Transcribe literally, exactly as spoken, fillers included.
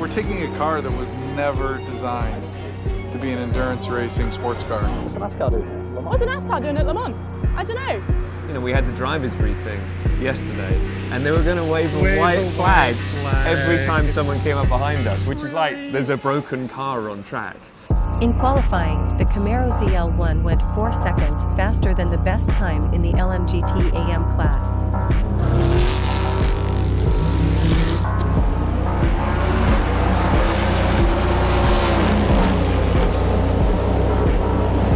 we're taking a car that was never designed to be an endurance racing sports car. What's a NASCAR doing? What's a NASCAR doing at Le Mans? I don't know. You know, we had the drivers briefing yesterday, and they were going to wave a Wave white a flag, white flag every time someone came up behind us, which is like there's a broken car on track. In qualifying, the Camaro Z L one went four seconds faster than the best time in the L M G T E A M class.